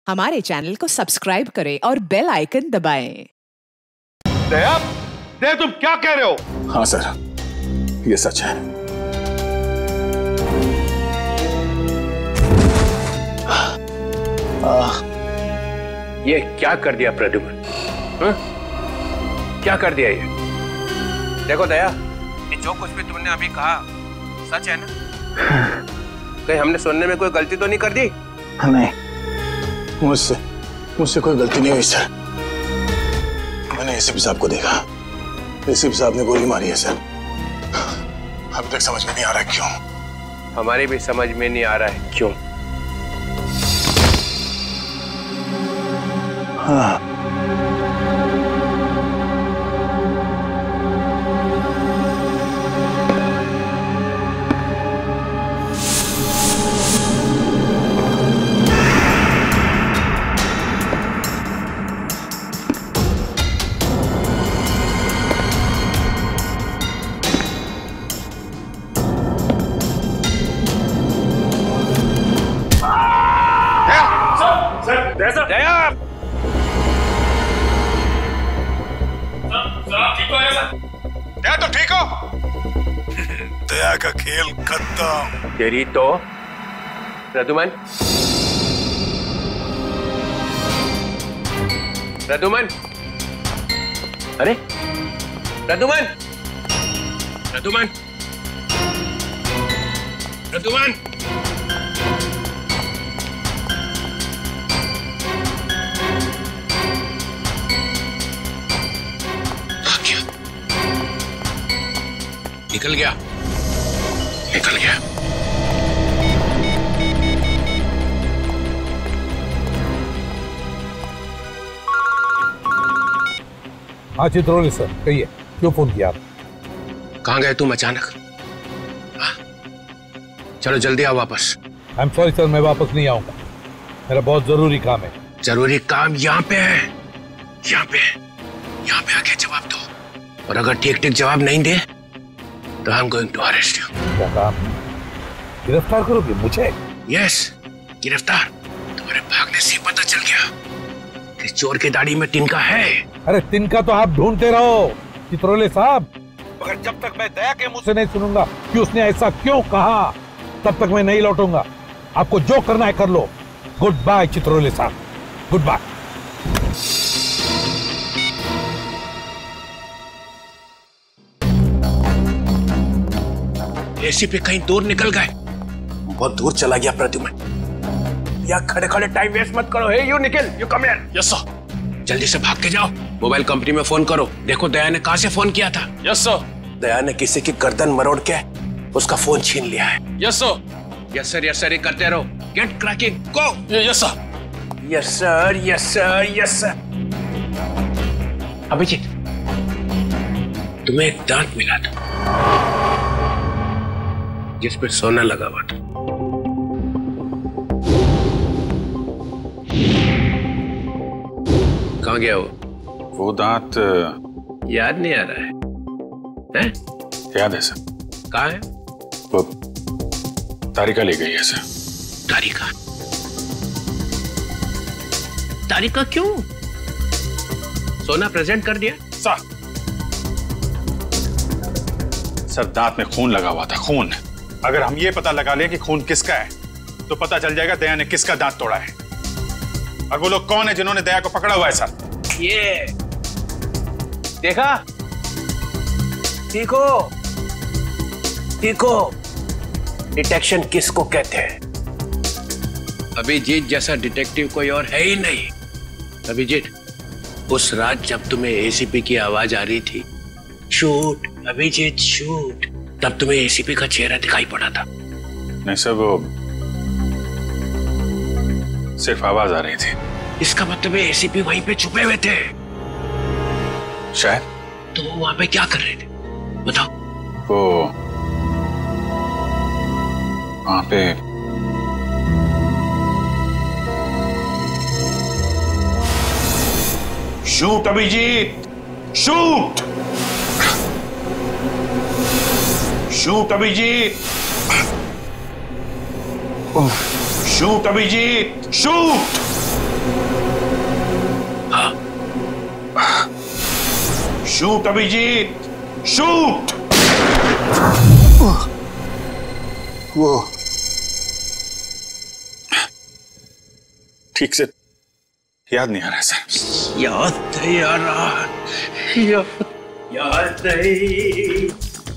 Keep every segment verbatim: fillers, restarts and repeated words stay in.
हमारे चैनल को सब्सक्राइब करें और बेल आइकन दबाएं। दया, दया तुम क्या कह रहे हो? हाँ सर, ये सच है। आ, ये क्या कर दिया प्रद्युम्न? क्या कर दिया ये? देखो दया, ये जो कुछ भी तुमने अभी कहा सच है ना? कहीं हमने सुनने में कोई गलती तो नहीं कर दी? नहीं, मुझसे मुझसे कोई गलती नहीं हुई सर। मैंने एसीपी साहब को देखा, एसीपी साहब ने गोली मारी है सर। अभी तक समझ में नहीं आ रहा क्यों। हमारी भी समझ में नहीं आ रहा है क्यों। हाँ, दया, दया तो ठीक हो? दया का खेल खत्म। तेरी तो प्रद्युम्न, प्रद्युम्न, अरे प्रद्युम्न, प्रद्युम्न, प्रद्युम्न, निकल गया, निकल गया। हाँ चित्रोली सर, कहिए क्यों फोन किया आप? कहाँ गए तुम अचानक? हाँ? चलो जल्दी आओ वापस। आई एम सॉरी सर, मैं वापस नहीं आऊंगा, मेरा बहुत जरूरी काम है। जरूरी काम यहाँ पे है, यहाँ पे, यहाँ पे आके जवाब दो, और अगर ठीक ठीक जवाब नहीं दे तो I am going to arrest you. क्या काम? गिरफ्तार करोगे मुझे? यस, गिरफ्तार। तुम्हारे भागने से पता चल गया कि चोर की दाढ़ी में तिनका है। अरे तिनका तो आप ढूंढते रहो चित्रोले साहब, मगर जब तक मैं दया के मुंह से नहीं सुनूंगा कि उसने ऐसा क्यों कहा, तब तक मैं नहीं लौटूंगा। आपको जो करना है कर लो। गुड बाय चित्रोले साहब, गुड बाय। एसीपी कहीं दूर निकल गए। बहुत दूर चला गया प्रद्युम्न। या खड़े खड़े टाइम वेस्ट मत करो। Hey you Nikhil, you come here. Yes sir. जल्दी से भाग के जाओ, मोबाइल कंपनी में फोन करो। देखो दया ने कहां से फोन किया था। Yes sir. दया ने किसी की गर्दन मरोड़ के उसका फोन छीन लिया है। Yes sir. Yes sir, yes sir ही करते रहो। Get cracking, go. Yes sir. Yes sir, yes sir, yes sir. Abhijeet, तुम्हें एक दांत मिला था जिस पे सोना लगा हुआ था। कहाँ गया वो? वो दांत याद नहीं आ रहा है, हैं? याद है सर। कहाँ है वो? तारिका ले गई है सर। तारिका? तारिका क्यों? सोना प्रेजेंट कर दिया? सर, सर दांत में खून लगा हुआ था, खून। अगर हम ये पता लगा ले कि खून किसका है तो पता चल जाएगा दया ने किसका दांत तोड़ा है, और वो लोग कौन है जिन्होंने दया को पकड़ा हुआ है सर। ये देखा? देखो, देखो, डिटेक्शन किसको कहते हैं? अभिजीत जैसा डिटेक्टिव कोई और है ही नहीं। अभिजीत, उस रात जब तुम्हें एसीपी की आवाज आ रही थी, शूट अभिजीत शूट, तब तुम्हें एसीपी का चेहरा दिखाई पड़ा था। नहीं सर, वो सिर्फ आवाज आ रही थी। इसका मतलब है एसीपी वहीं पे छुपे हुए थे शायद। तो वो वहां पे क्या कर रहे थे बताओ? वो वहां पे shoot Abhijeet, shoot, shoot Abhijeet, shoot Abhijeet, shoot. हाँ। Shoot Abhijeet, shoot. वो ठीक से याद नहीं आ रहा सर। याद नहीं आ रहा, याद याद नहीं।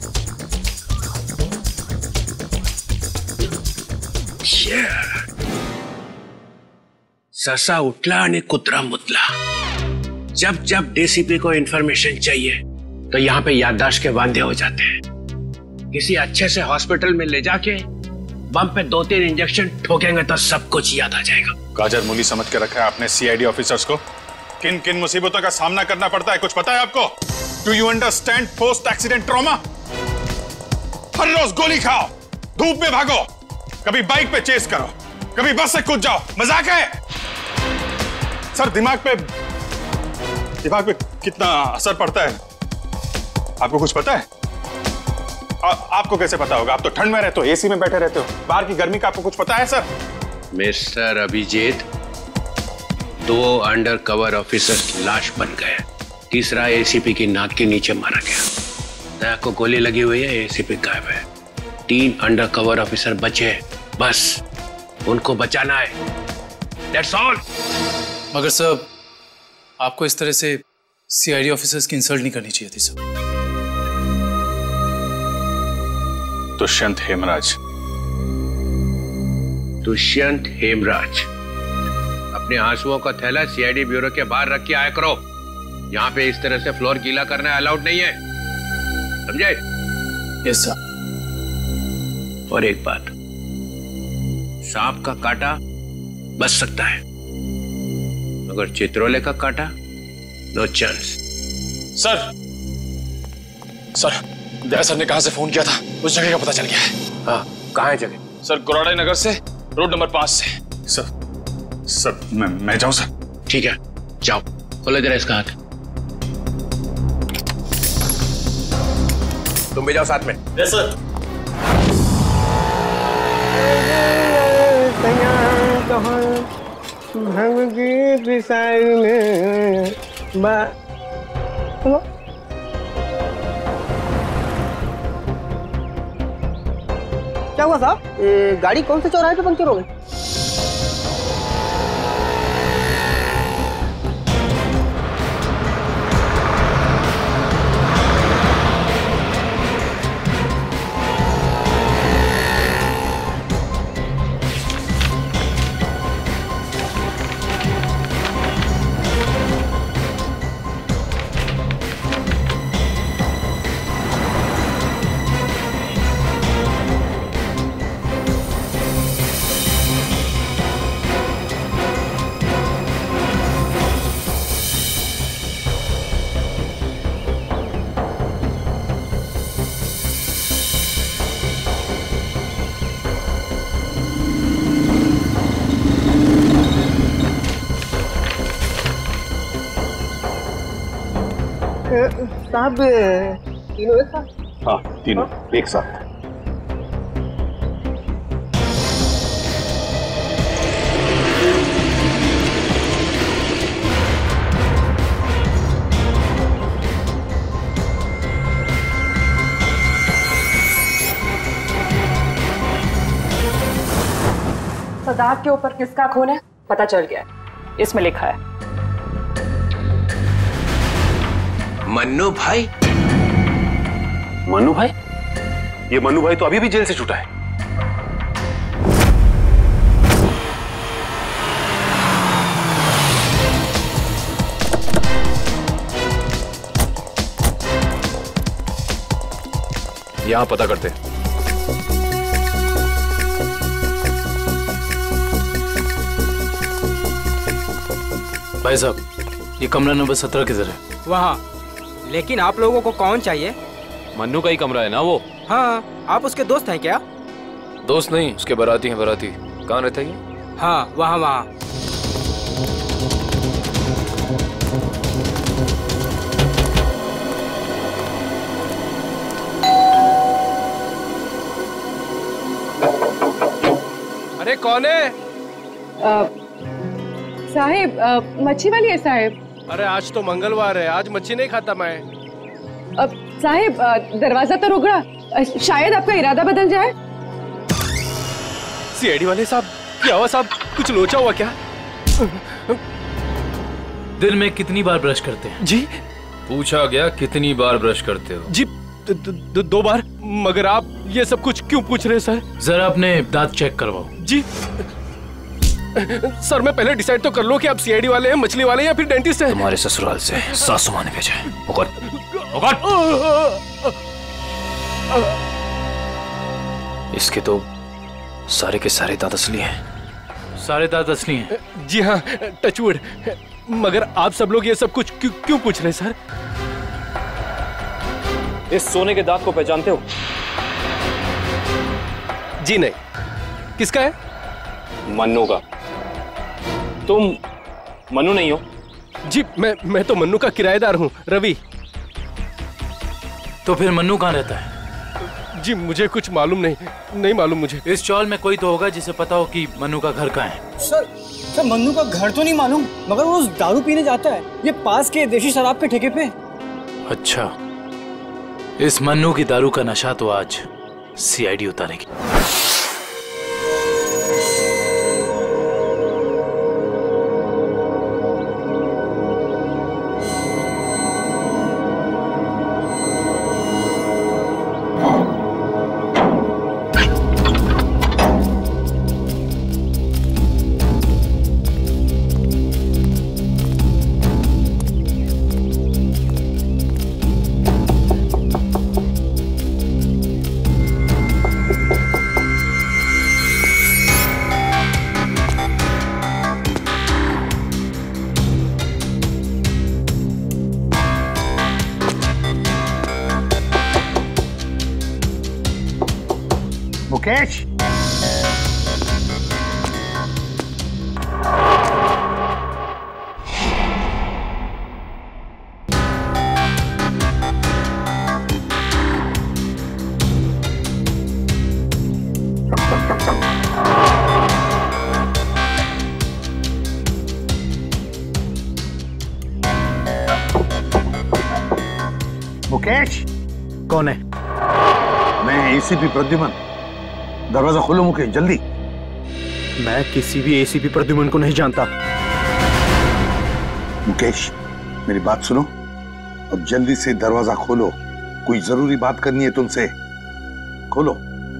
ससा उठला आणि कुत्रा मुतला। जब जब डीसीपी को इंफॉर्मेशन चाहिए तो यहाँ पे याददाश्त के वांदे हो जाते हैं। किसी अच्छे से हॉस्पिटल में ले जाके बम पे दो तीन इंजेक्शन ठोकेंगे तो सब कुछ याद आ जाएगा। गाजर मूली समझ के रखा है आपने सीआईडी ऑफिसर्स को। किन किन मुसीबतों का सामना करना पड़ता है कुछ पता है आपको? Do you understand post accident trauma? हर रोज गोली खाओ, धूप में भागो, कभी बाइक पे चेस करो, कभी बस से कूद जाओ, मजाक है? सर दिमाग पे दिमाग पे कितना असर पड़ता है आपको कुछ पता है? आ, आपको कैसे पता होगा? आप तो ठंड में रहते हो, एसी में बैठे रहते हो, बाहर की गर्मी का आपको कुछ पता है सर? मिस्टर अभिजीत, दो अंडर कवर ऑफिसर्स लाश बन गए, तीसरा एसीपी की नाक के नीचे मारा गया। दया को गोली लगी हुई है, एसीपी गायब है। तीन अंडर कवर ऑफिसर बचे, बस उनको बचाना है। That's all। मगर सर, आपको इस तरह से सीआईडी ऑफिसर्स की इंसल्ट नहीं करनी चाहिए थी सर। दुष्यंत हेमराज। दुष्यंत हेमराज, अपने आंसुओं का थैला सीआईडी ब्यूरो के बाहर रख के आया करो। यहाँ पे इस तरह से फ्लोर गीला करना अलाउड नहीं है, समझे? Yes sir. और एक बात, सांप का काटा बच सकता है मगर चित्रोले का काटा no chance. Sir sir Daya sir ने कहां से फोन किया था, उस जगह का पता चल गया है। हाँ, कहाँ है जगह? सर गुराड़े नगर से रोड नंबर पांच से। सर सर मैं मैं जाऊं सर? ठीक है, जाओ, खोले जरा इसका हाथ। तुम भी जाओ साथ में। Yes sir. क्या हुआ साहब? गाड़ी कौन से चौराहे पे पंक्चर हो गई? साहब तीनों एक साथ? हाँ, तीनों एक साथ। सदाक के ऊपर किसका खून है पता चल गया, इसमें लिखा है मन्नू भाई। मन्नू भाई? ये मन्नू भाई तो अभी भी जेल से छूटा है। यहां पता करते। भाई साहब, ये कमरा नंबर सत्रह किधर है? वहाँ। लेकिन आप लोगों को कौन चाहिए? मन्नू का ही कमरा है ना वो? हाँ, आप उसके दोस्त हैं क्या? दोस्त नहीं, उसके बाराती हैं। बाराती कहाँ रहता है ये? हाँ, वहाँ वहाँ। अरे कौन है? साहेब मच्छी वाली है साहेब। अरे आज तो मंगलवार है, आज मच्छी नहीं खाता मैं। अब साहेब दरवाजा तो रुक रहा, शायद आपका इरादा बदल जाए। सीआईडी वाले साहब, क्या हुआ साहब, कुछ लोचा हुआ क्या? दिन में कितनी बार ब्रश करते हैं? जी पूछा गया कितनी बार ब्रश करते हो? जी द, द, द, दो बार। मगर आप ये सब कुछ क्यों पूछ रहे हैं सर? जरा अपने दांत चेक करवाओ। जी सर, मैं पहले डिसाइड तो कर लो कि आप सीआईडी वाले हैं, मछली वाले हैं या फिर डेंटिस्ट हैं। तुम्हारे ससुराल से सासू माँ ने भेजा है। उकट, उकट। इसके तो सारे के सारे दांत असली हैं। सारे दांत असली हैं? जी हाँ, टचवुड। मगर आप सब लोग ये सब कुछ क्यों क्यों पूछ रहे हैं सर? इस सोने के दांत को पहचानते हो? जी नहीं। किसका है? मन्नू का। तुम मन्नू नहीं हो? जी मैं मैं तो मन्नू का किराएदार हूँ, रवि। तो फिर मन्नू कहाँ रहता है? जी मुझे कुछ मालूम नहीं, नहीं मालूम मुझे। इस चौल में कोई तो होगा जिसे पता हो कि मन्नू का घर कहाँ है। सर सर मन्नू का घर तो नहीं मालूम, मगर वो रोज दारू पीने जाता है, ये पास के देशी शराब के ठेके पे। अच्छा, इस मन्नू की दारू का नशा तो आज सीआईडी उतारेगी। मुकेश, मुकेश। कौन है? मैं एसीपी प्रद्युमन। दरवाजा खोलो मुकेश, जल्दी। मैं किसी भी एसीपी प्रद्युमन को नहीं जानता। मुकेश मेरी बात सुनो और जल्दी से दरवाजा खोलो, कोई जरूरी बात करनी है तुमसे। खोलो।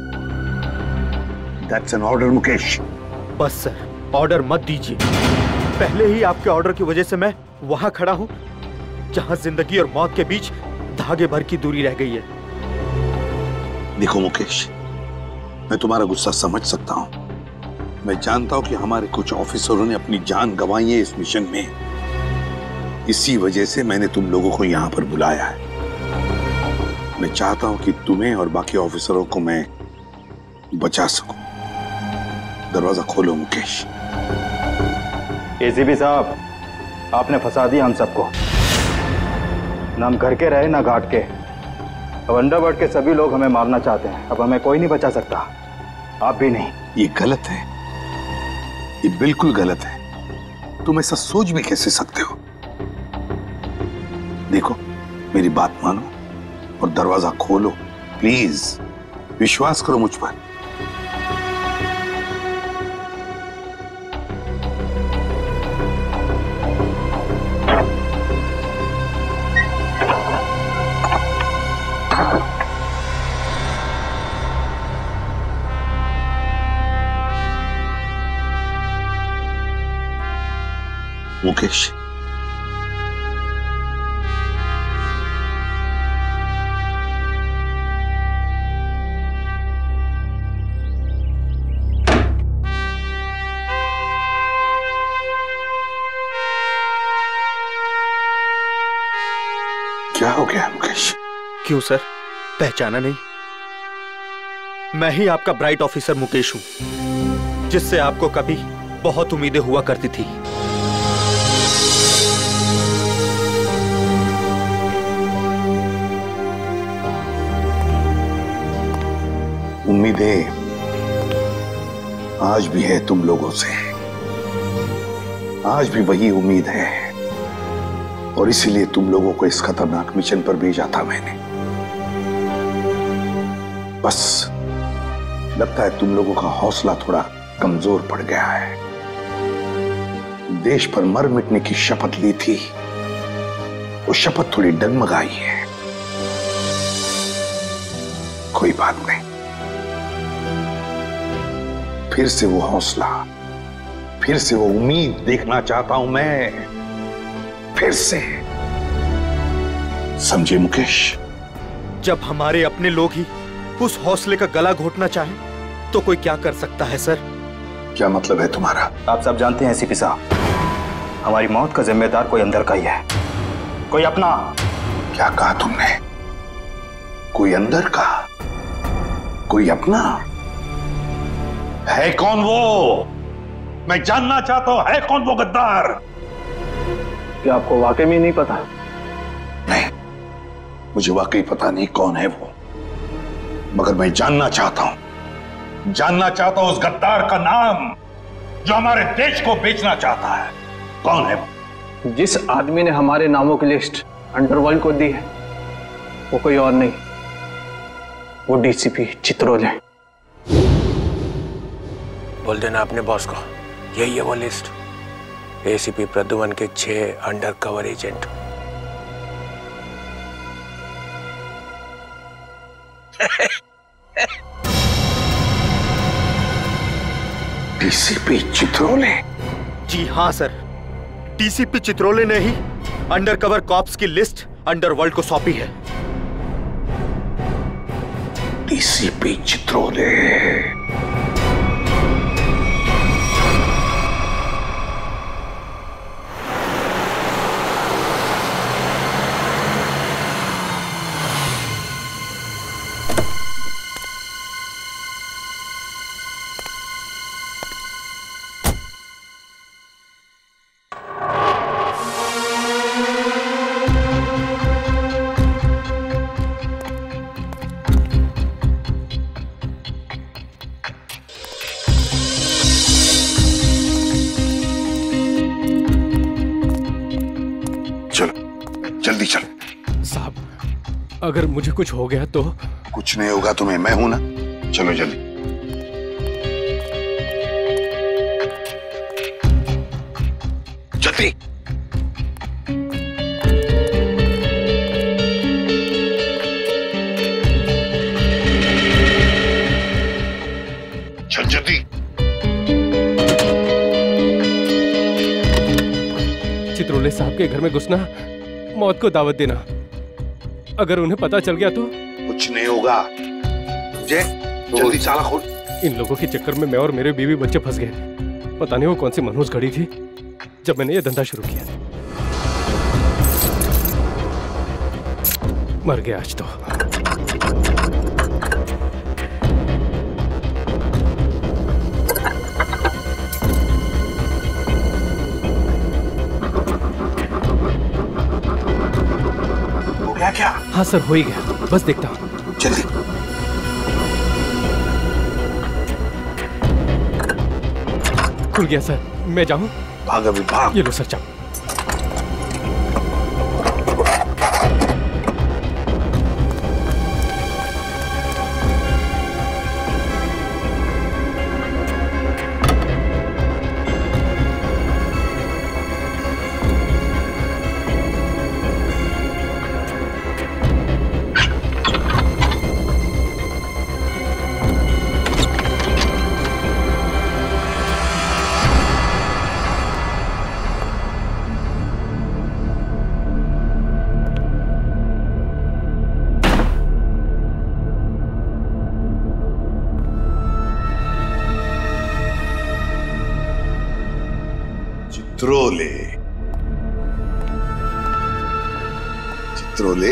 That's an order Mukesh. बस सर, ऑर्डर मत दीजिए। पहले ही आपके ऑर्डर की वजह से मैं वहां खड़ा हूं जहां जिंदगी और मौत के बीच धागे भर की दूरी रह गई है। देखो मुकेश, मैं तुम्हारा गुस्सा समझ सकता हूं। मैं जानता हूं कि हमारे कुछ ऑफिसरों ने अपनी जान गंवाई है इस मिशन में। इसी वजह से मैंने तुम लोगों को यहां पर बुलाया है। मैं चाहता हूं कि तुम्हें और बाकी ऑफिसरों को मैं बचा सकूं। दरवाजा खोलो मुकेश। एसीपी साहब, आपने फंसा दिया हम सबको। ना हम घर के रहे ना घाट के। अब अंडरवर्ल्ड के सभी लोग हमें मारना चाहते हैं। अब हमें कोई नहीं बचा सकता, आप भी नहीं। ये गलत है, ये बिल्कुल गलत है। तुम ऐसा सोच भी कैसे सकते हो? देखो मेरी बात मानो और दरवाजा खोलो प्लीज। विश्वास करो मुझ पर। मुकेश, क्या हो गया मुकेश? क्यों सर, पहचाना नहीं? मैं ही आपका ब्राइट ऑफिसर मुकेश हूं, जिससे आपको कभी बहुत उम्मीदें हुआ करती थी। उम्मीदें आज भी है तुम लोगों से। आज भी वही उम्मीद है और इसीलिए तुम लोगों को इस खतरनाक मिशन पर भेजा था मैंने। बस लगता है तुम लोगों का हौसला थोड़ा कमजोर पड़ गया है। देश पर मर मिटने की शपथ ली थी, वो शपथ थोड़ी डगमगाई है। कोई बात नहीं, फिर से वो हौसला, फिर से वो उम्मीद देखना चाहता हूं मैं, फिर से। समझे मुकेश? जब हमारे अपने लोग ही उस हौसले का गला घोटना चाहे तो कोई क्या कर सकता है सर? क्या मतलब है तुम्हारा? आप सब जानते हैं एसीपी साहब, हमारी मौत का जिम्मेदार कोई अंदर का ही है, कोई अपना। क्या कहा तुमने? कोई अंदर का, कोई अपना? है कौन वो? मैं जानना चाहता हूं, है कौन वो गद्दार? क्या आपको वाकई में नहीं पता? नहीं, मुझे वाकई पता नहीं कौन है वो, मगर मैं जानना चाहता हूं, जानना चाहता हूं उस गद्दार का नाम जो हमारे देश को बेचना चाहता है। कौन है वो? जिस आदमी ने हमारे नामों की लिस्ट अंडरवर्ल्ड को दी है वो कोई और नहीं, वो डीसीपी चित्रोल है। बोल देना अपने बॉस को, यही है वो लिस्ट, एसीपी प्रद्युमन के छह undercover agent. DCP Chitrole? जी हाँ सर, डीसीपी चित्रोले ने ही अंडरकवर कॉप्स की लिस्ट अंडरवर्ल्ड को सौंपी है। डीसीपी चित्रोले? जल्दी चल। साहब, अगर मुझे कुछ हो गया तो? कुछ नहीं होगा तुम्हें, मैं हूं ना। चलो जल्दी। जल्दी। चल जल्दी। चित्रोले साहब के घर में घुसना, मौत को दावत देना। अगर उन्हें पता चल गया तो? कुछ नहीं होगा। जे, जल्दी ताला खोल। इन लोगों के चक्कर में मैं और मेरे बीवी बच्चे फंस गए। पता नहीं वो कौन सी मनहूस घड़ी थी जब मैंने ये धंधा शुरू किया। मर गया आज तो। क्या क्या? हाँ सर, हो ही गया, बस देखता हूँ। जल्दी। खुल गया सर, मैं जाऊँ? भाग अभी भाग। ये लो सर, जाओ। चित्रोले, चित्रोले,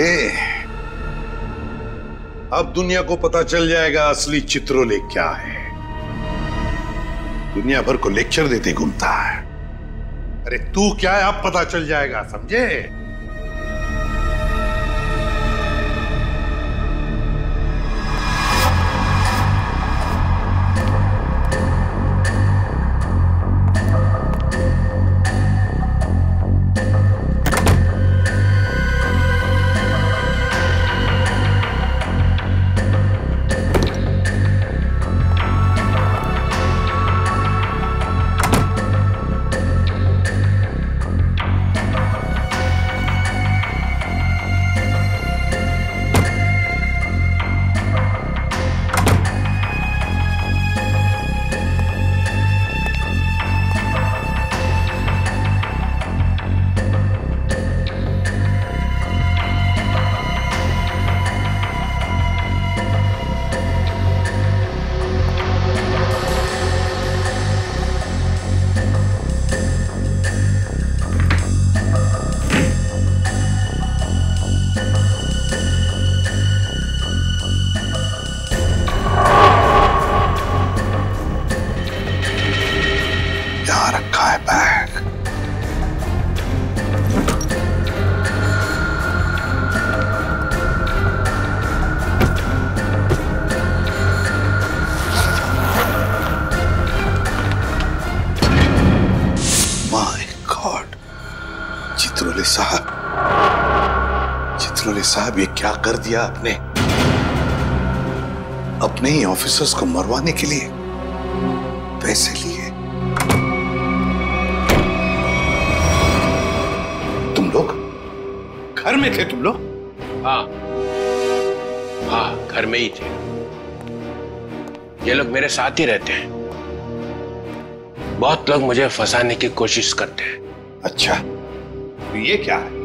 अब दुनिया को पता चल जाएगा असली चित्रोले क्या है। दुनिया भर को लेक्चर देते घूमता है। अरे तू क्या है, अब पता चल जाएगा, समझे? साहब, चित्रोले साहब, ये क्या कर दिया आपने? अपने ही ऑफिसर्स को मरवाने के लिए पैसे लिए। तुम लोग घर में थे? तुम लोग? हाँ हाँ, घर में ही थे। ये लोग मेरे साथ ही रहते हैं। बहुत लोग मुझे फंसाने की कोशिश करते हैं। अच्छा, तो ये क्या है?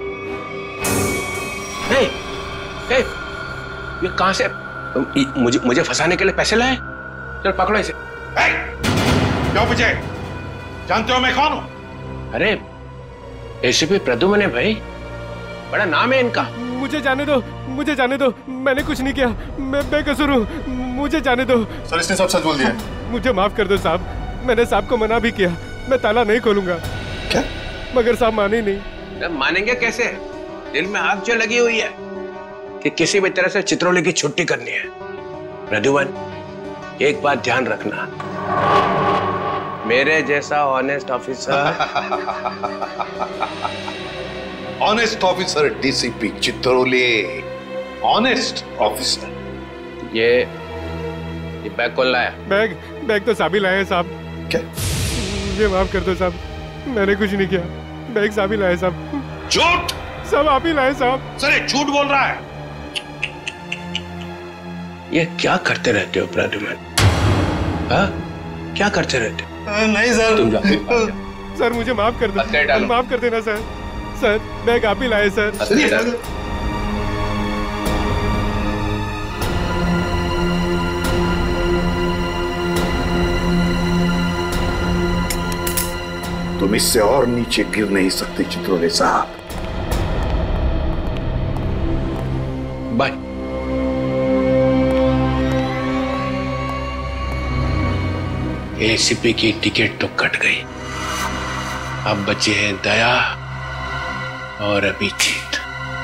हे, हे, ये कहां से मुझे मुझे फंसाने के लिए पैसे लाए? चल पकड़ो इसे। क्यों पूछे? जानते हो मैं कौन हूं? अरे एसीपी प्रद्युम्न है भाई, बड़ा नाम है इनका। मुझे जाने दो, मुझे जाने दो, मैंने कुछ नहीं किया, मैं बेकसूर हूँ, मुझे जाने दो। सर, इसने सब सच बोल दिया। मुझे माफ कर दो साहब, मैंने साहब को मना भी किया, मैं ताला नहीं खोलूंगा। क्या? मगर साहब माने नहीं। मानेंगे कैसे? दिल में आग जो लगी हुई है कि किसी भी तरह से चित्रोले की छुट्टी करनी है। प्रद्युम्न, एक बात ध्यान रखना, मेरे जैसा honest officer honest officer DCP Chitrole, honest officer. ये ये बैग कौन लाया? बैग बैग तो साबिल लाए साहब। क्या? मुझे माफ कर दो साहब, मैंने कुछ नहीं किया, बैग साबिल लाए साहब। झूठ! सब आप ही लाए साहब। सर, ये झूठ बोल रहा है। ये क्या करते रहते हो प्रद्युम्न? हाँ, क्या करते रहते हो? नहीं सर। तुम जाओ। सर मुझे माफ कर दो, माफ कर देना सर। सर बैग आप ही लाए सर। तुम इससे और नीचे गिर नहीं सकते चित्रोले साहब। बाय। एसीपी की टिकट तो कट गई, अब बचे हैं दया और अभिजीत।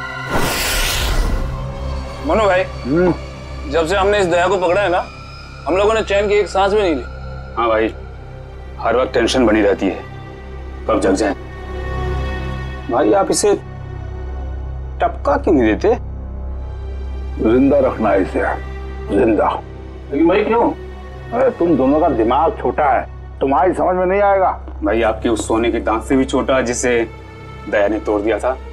मनु भाई, जब से हमने इस दया को पकड़ा है ना, हम लोगों ने चैन की एक सांस भी नहीं ली। हाँ भाई, हर वक्त टेंशन बनी रहती है, कब जग जाए। भाई आप इसे टपका क्यों नहीं देते? जिंदा रखना है इसे, जिंदा। लेकिन भाई क्यों? अरे तुम दोनों का दिमाग छोटा है, तुम्हारी समझ में नहीं आएगा। भाई आपके उस सोने के दांत से भी छोटा जिसे दया ने तोड़ दिया था।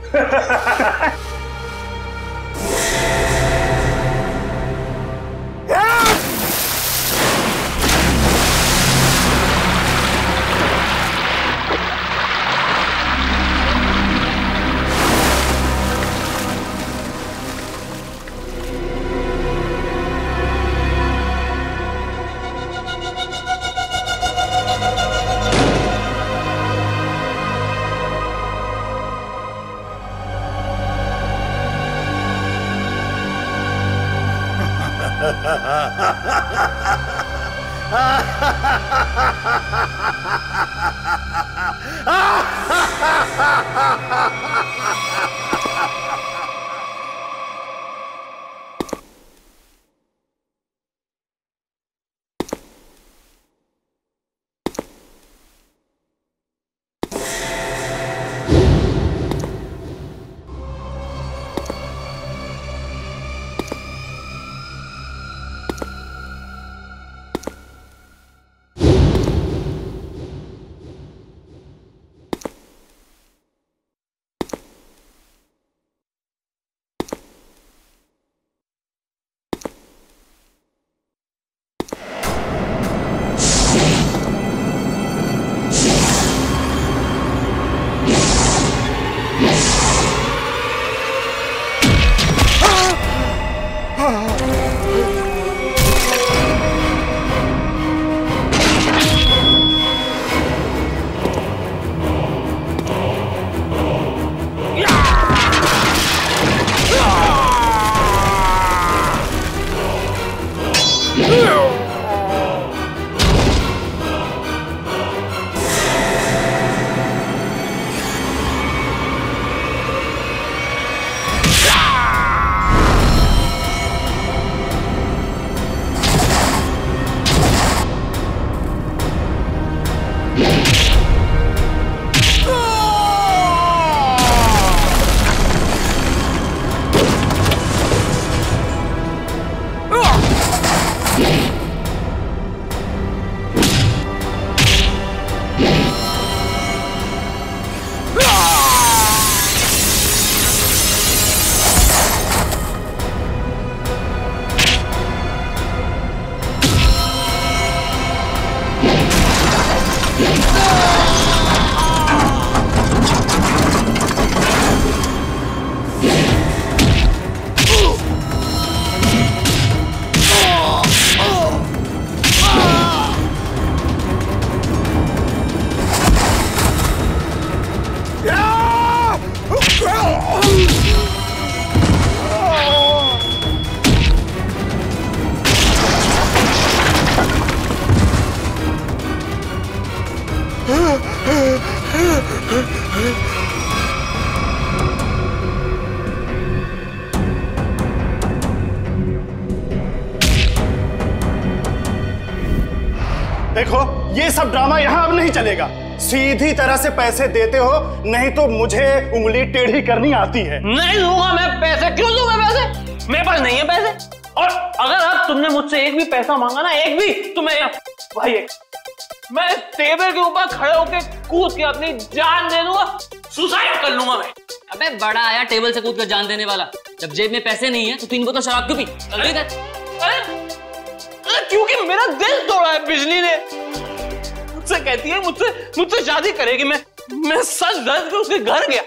देखो ये सब ड्रामा यहाँ अब नहीं चलेगा। सीधी तरह से पैसे देते हो, नहीं तो मुझे उंगली टेढ़ी करनी आती है। नहीं दूंगा मैं पैसे। क्यों दूंगा पैसे? मेरे पास नहीं है पैसे। और अगर अब तुमने मुझसे एक भी पैसा मांगा ना, एक भी, तो मैं भाई एक, मैं टेबल के ऊपर खड़े होकर कूद के अपनी जान दे दूंगा, सुसाइड कर लूंगा मैं। अबे बड़ा आया टेबल से कूद कर जान देने वाला। जब जेब में पैसे नहीं है तो तीन बोतल शराब क्यों पी? जल्दी कर। अरे क्योंकि मेरा दिल तोड़ा है बिजली ने। मुझसे कहती है मुझसे मुझसे शादी करेगी। मैं मैं सच दर्द के उसके घर गया,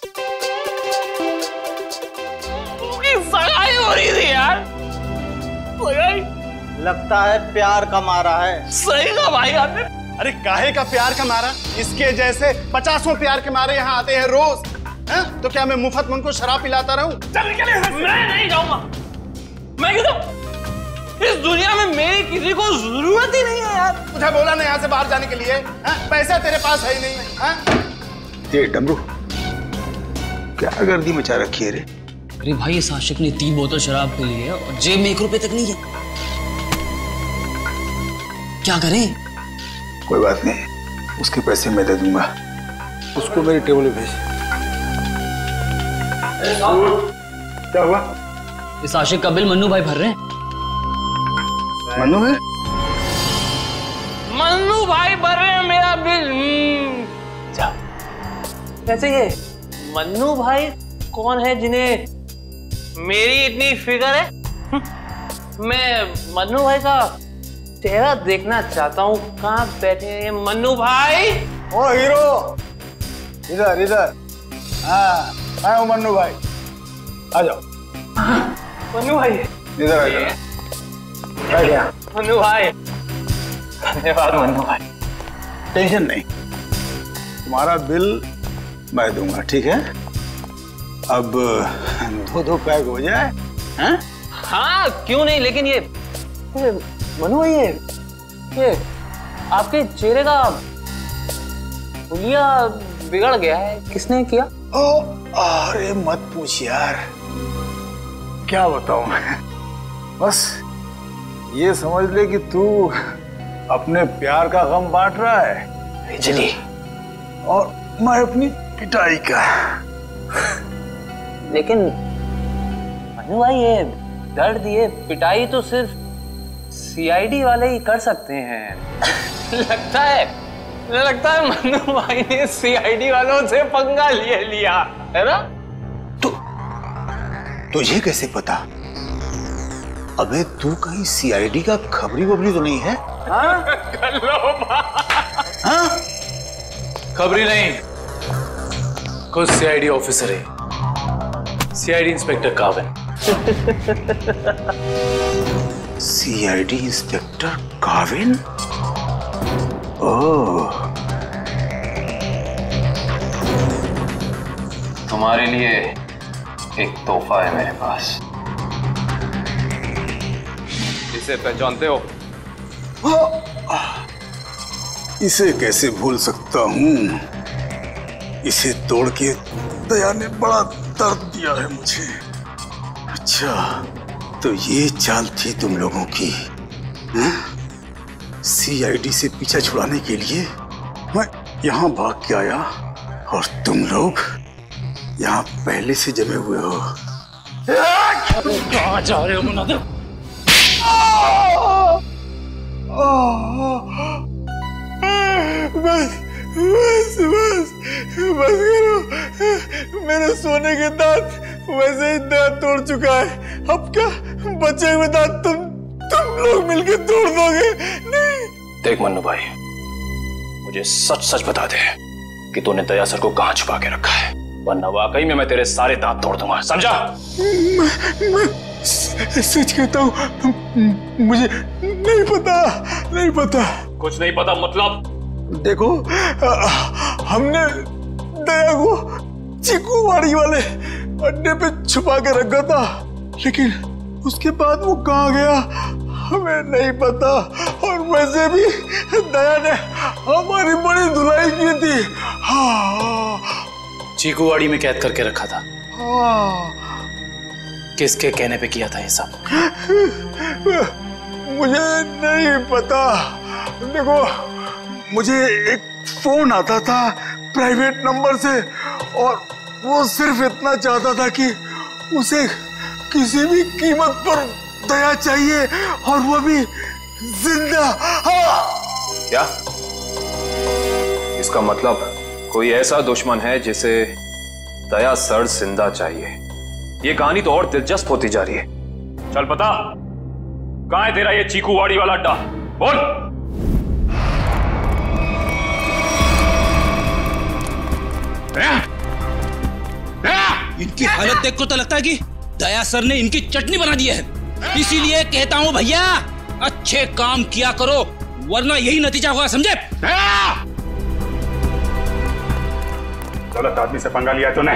उसकी सगाई हो रही थी यार। सगाई लगता है प्यार का मारा है। सही कहा भाई आपने। अरे काहे का प्यार का मारा? इसके जैसे पचासों प्यार के मारे यहाँ आते हैं रोज। है? तो क्या मैं मुफ्त में उनको शराब पिलाता रहूं? चल निकल यहाँ से। मैं नहीं जाऊंगा। मैं क्यों? इस दुनिया में मेरी किसी को जरूरत ही नहीं है यार। तुझे बोला ना यहाँ से बाहर जाने के लिए। है? पैसा तेरे पास है ही नहीं है? ये डमरू क्या गर्दी मचा रखी है रे? अरे भाई इस आशिक ने तीन बोतल शराब पी ली है और जेब में एक रुपए तक नहीं है। क्या करें? कोई बात नहीं, उसके पैसे मैं दे दूंगा। उसको मेरी टेबल पे भेज। क्या हुआ? इस आशिक का बिल मन्नू भाई भर रहे हैं। मन्नू है? मन्नू भाई भर रहे हैं मेरा बिल। जा। वैसे ये मन्नू भाई कौन है जिन्हें मेरी इतनी फिक्र है? मैं मन्नू भाई का चेहरा देखना चाहता हूँ। कहाँ बैठे हैं मन्नू भाई? ओ हीरो, इधर इधर। हाँ मैं हूँ मन्नू भाई, आ जाओ। मन्नू भाई इधर आ जाओ। मन्नू भाई धन्यवाद मन्नू भाई। टेंशन नहीं, तुम्हारा बिल मैं दूंगा, ठीक है? अब दो दो पैक हो जाए। हैं? हाँ क्यों नहीं, लेकिन ये मनु भाई ये ये आपके चेहरे का हुलिया बिगड़ गया है। किसने किया? ओ, अरे मत पूछ यार, क्या बताऊं मैं। बस ये समझ ले कि तू अपने प्यार का गम बांट रहा है बिजली, और मैं अपनी पिटाई का। लेकिन मनु भाई ये दर्द, ये पिटाई तो सिर्फ सीआईडी वाले ही कर सकते हैं। लगता है लगता है मनु भाई ने सीआईडी वालों से पंगा लिए लिया है ना? तो तुझे कैसे पता? अबे तू कहीं सीआईडी का खबरी वबरी तो नहीं है? हाँ? हाँ? खबरी नहीं, खुद सीआईडी ऑफिसर है, CID inspector Kavin. CID inspector Kavin? Oh, तुम्हारे लिए एक तोहफा है मेरे पास। इसे पहचानते हो? इसे कैसे भूल सकता हूँ? इसे तोड़ के दया ने बड़ा दर्द दिया है मुझे। अच्छा, तो ये चाल थी तुम लोगों की? सीआईडी से पीछा छुड़ाने के लिए मैं यहाँ भाग के आया, और तुम लोग यहाँ पहले से जमे हुए हो। कहाँ जा रहे हो मुनादिर? बस बस बस बस करो। मेरे सोने के दांत वैसे ही दांत तोड़ चुका है। अब क्या बचे हुए दांत तुम तुम लोग मिलकर तोड़ दोगे? नहीं। देख मन्नू भाई, मुझे सच सच बता दे कि तूने दया सर को कहाँ छुपा के रखा है, वरना वाकई में मैं तेरे सारे दांत तोड़ दूंगा, समझा? मैं, मैं सच कहता हूँ, मुझे नहीं पता, नहीं पता। कुछ नहीं पता मतलब? देखो, हमने दया को चिकूवाड़ी वाले अड्डे पे छुपा के रखा था, लेकिन उसके बाद वो कहाँ गया हमें नहीं पता। और वैसे भी दया ने हमारी बड़ी धुलाई की थी, चीकूवाड़ी में कैद करके रखा था। हाँ। किसके कहने पे किया था ये सब? मुझे नहीं पता। देखो, मुझे एक फोन आता था प्राइवेट नंबर से और वो सिर्फ इतना चाहता था कि उसे किसी भी कीमत पर दया चाहिए और वो भी जिंदा। हाँ। क्या इसका मतलब कोई ऐसा दुश्मन है जिसे दया सर जिंदा चाहिए? ये कहानी तो और दिलचस्प होती जा रही है। चल पता कहां है तेरा ये चीकूवाड़ी वाला अड्डा? बोल। इनकी हालत देख को तो लगता है कि दया सर ने इनकी चटनी बना दी है। इसीलिए कहता हूं भैया, अच्छे काम किया करो वरना यही नतीजा होगा, समझे? गलत आदमी से पंगा लिया तूने।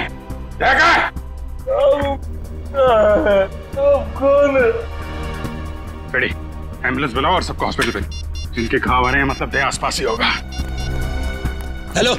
कौन है? बेटी, एम्बुलेंस बुलाओ और सबको हॉस्पिटल भेजो। जिनके घाव आ रहे हैं मतलब दया आसपास ही होगा। Hello,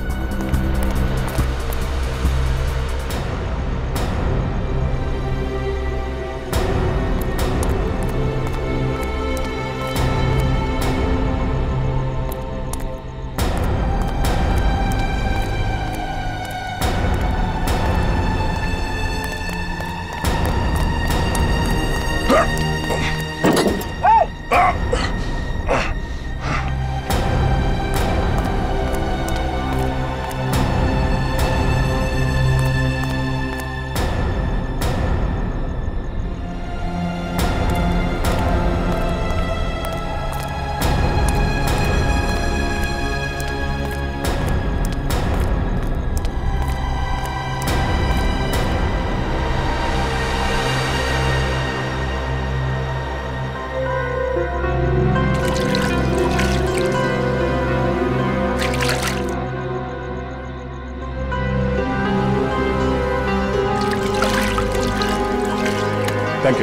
thank you.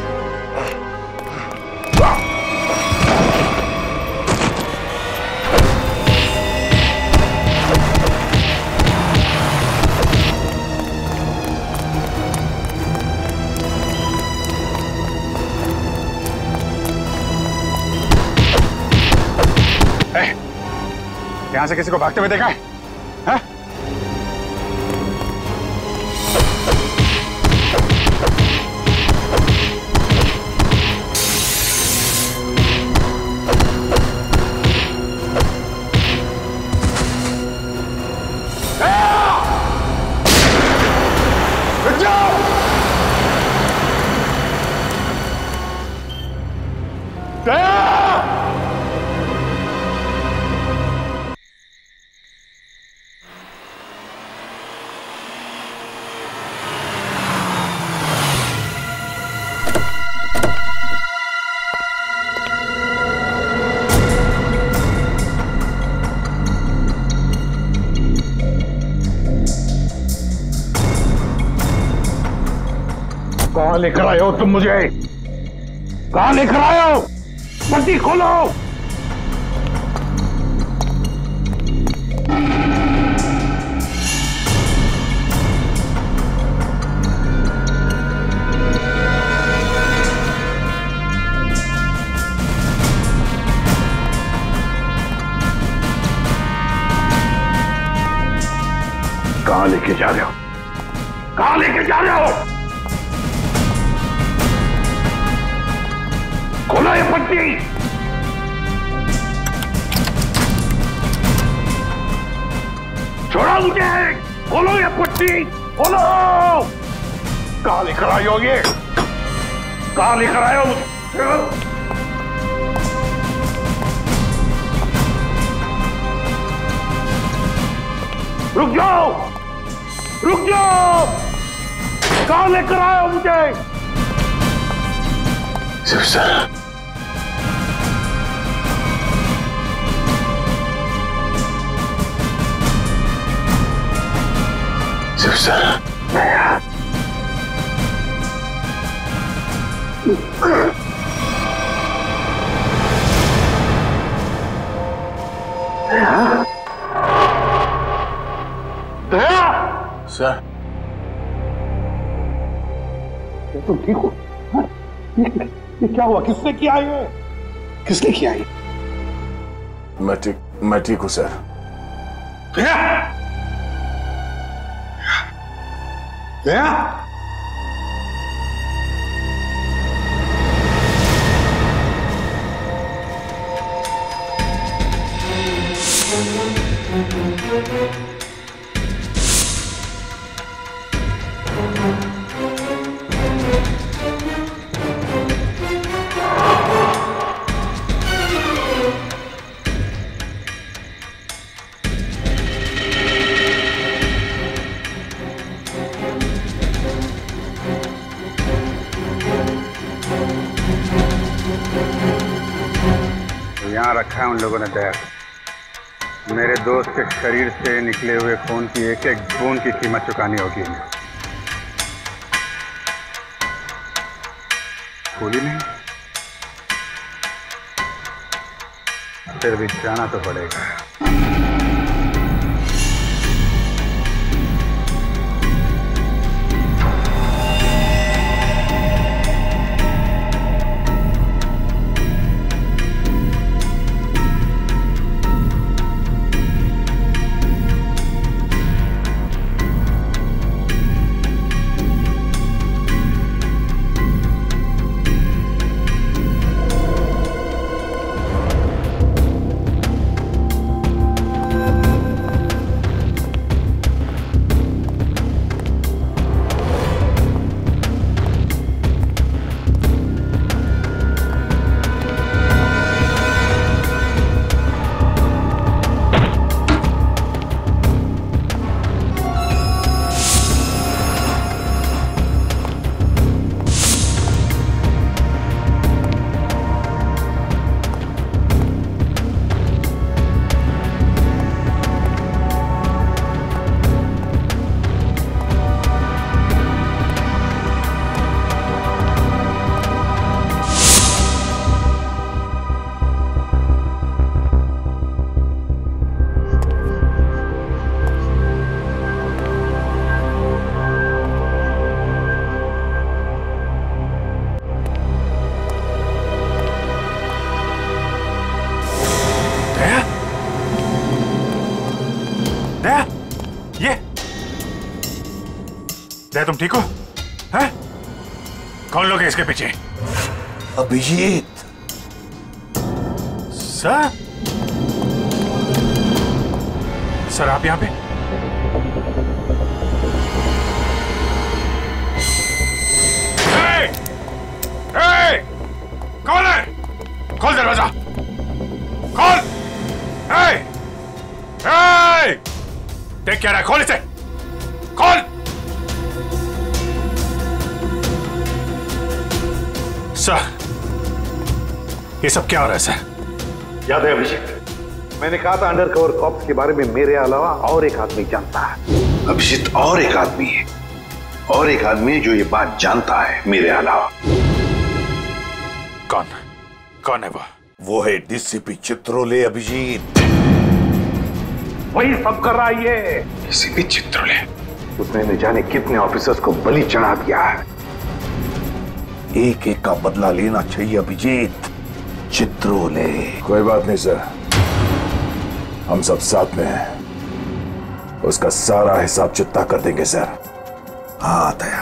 यहां से किसी को भागते हुए देखा है? हाँ? कहां लेकर आए हो तुम मुझे? कहां लेकर आए हो? पट्टी खोलो। कहां लेके जा रहे हो? कहां लेके जा रहे हो? खोलो ये पट्टी। छोड़ो मुझे। खोलो ये पट्टी। खोलो। कहां लेकर आए हो? ये कहां लेकर आए हो? रुक जाओ, रुक जाओ। कहां लेकर आए हो मुझे? Shiv sir, Shiv sir, Daya, Daya. Sir तुम ठीक हो? हाँ? ये, ये क्या हुआ? किसने किया ये? किसने किया ये? मैं ठीक मैं ठीक हूं सर। गया? गया? यहाँ रखा है उन लोगों ने दया। मेरे दोस्त के शरीर से निकले हुए खून की एक एक बूंद की कीमत चुकानी होगी इन्हें। भूली नहीं, फिर भी जाना तो पड़ेगा। तुम ठीक हो? हैं? कौन लोग हैं इसके पीछे? अभिजीत। सर? सर आप यहां पे? ए! ए! कौन है? खोल दरवाजा। खोल! ए! ए! देख क्या रहा है? खोल इसे। खोल! सर, ये सब क्या हो रहा है सर? याद है अभिजीत, मैंने कहा था अंडरकवर कॉप्स के बारे में मेरे अलावा और एक आदमी जानता है। अभिजीत और एक आदमी है, और एक आदमी जो ये बात जानता है मेरे अलावा। कौन? कौन है वो? वो है डीसीपी चित्रोले अभिजीत। वही सब कर रहा है ये। डीसीपी चित्रोले, उसने न जाने कितने ऑफिसर्स को बलि चढ़ा दिया है। एक एक का बदला लेना चाहिए अभिजीत। चित्रोले। कोई बात नहीं सर, हम सब साथ में हैं। उसका सारा हिसाब चुकता कर देंगे सर। हाँ दया।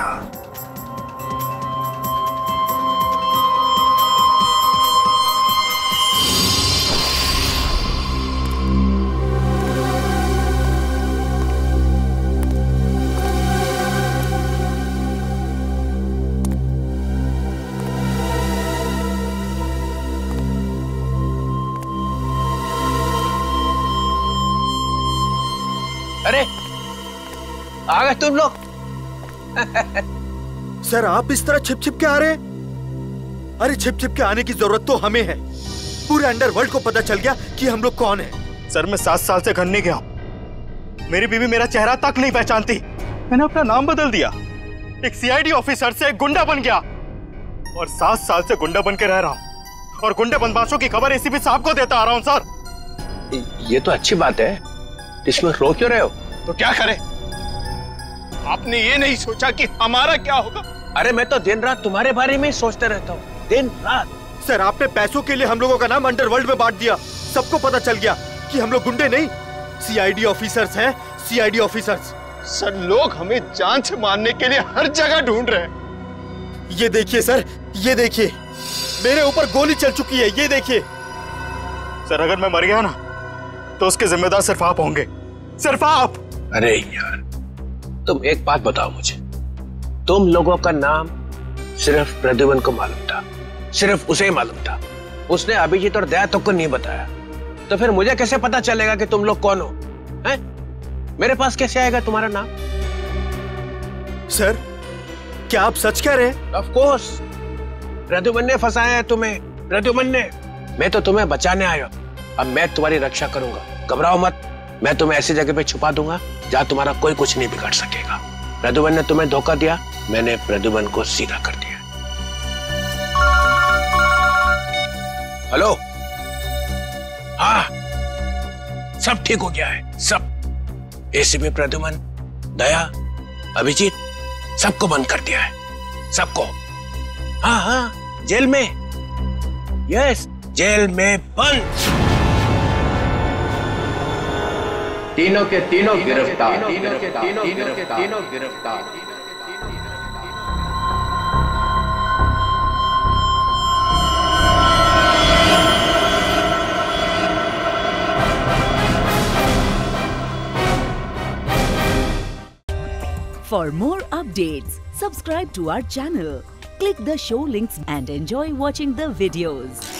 अरे आ गए तुम लोग। सर आप इस तरह छिप छिप के आ रहे हैं? अरे छिप छिप के आने की जरूरत तो हमें है। पूरे अंडरवर्ल्ड को पता चल गया कि हम लोग कौन हैं। सर मैं सात साल से घर नहीं गया। मेरी बीवी मेरा चेहरा तक नहीं पहचानती। मैंने अपना नाम बदल दिया, एक सीआईडी ऑफिसर से एक गुंडा बन गया, और सात साल से गुंडा बन के रह रहा हूँ, और गुंडे बदमाशों की खबर एसीपी साहब को देता आ रहा हूँ। सर ये तो अच्छी बात है, इसमें रो क्यों रहे हो? तो क्या करे? आपने ये नहीं सोचा कि हमारा क्या होगा? अरे मैं तो दिन रात तुम्हारे बारे में ही सोचता रहता हूँ, दिन रात। सर आपने पैसों के लिए हम लोगों का नाम अंडरवर्ल्ड में बांट दिया। सबको पता चल गया कि हम लोग गुंडे नहीं, सीआईडी ऑफिसर्स हैं, सीआईडी ऑफिसर्स। सर लोग हमें जान से मारने के लिए हर जगह ढूंढ रहे हैं। ये देखिए सर, ये देखिए मेरे ऊपर गोली चल चुकी है, ये देखिए। सर अगर मैं मर गया ना तो उसके जिम्मेदार सिर्फ आप होंगे, सिर्फ आप। अरे यार तुम एक बात बताओ मुझे, तुम लोगों का नाम सिर्फ प्रद्युमन को मालूम था, सिर्फ उसे ही मालूम था, उसने अभिजीत और दया तक को नहीं बताया। तो फिर मुझे कैसे पता चलेगा कि तुम लोग कौन हो? हैं? मेरे पास कैसे आएगा तुम्हारा नाम? सर क्या आप सच कह रहे हैं? ऑफ कोर्स, प्रद्युमन ने फंसाया है तुम्हें, प्रद्युमन ने। मैं तो तुम्हें बचाने आया, अब मैं तुम्हारी रक्षा करूंगा, घबराओ मत। मैं तुम्हें ऐसी जगह पे छुपा दूंगा जहां तुम्हारा कोई कुछ नहीं बिगाड़ सकेगा। प्रद्युमन ने तुम्हें धोखा दिया, मैंने प्रद्युमन को सीधा कर दिया। हेलो, हाँ सब ठीक हो गया है, सब। एसीपी प्रद्युमन, दया, अभिजीत, सबको बंद कर दिया है, सबको। हाँ हाँ जेल में, यस जेल में बंद। तीनों के तीनों गिरफ्तार, तीनों के तीनों तीनों गिरफ्तार। For more updates, subscribe to our channel, click the show links and enjoy watching the videos.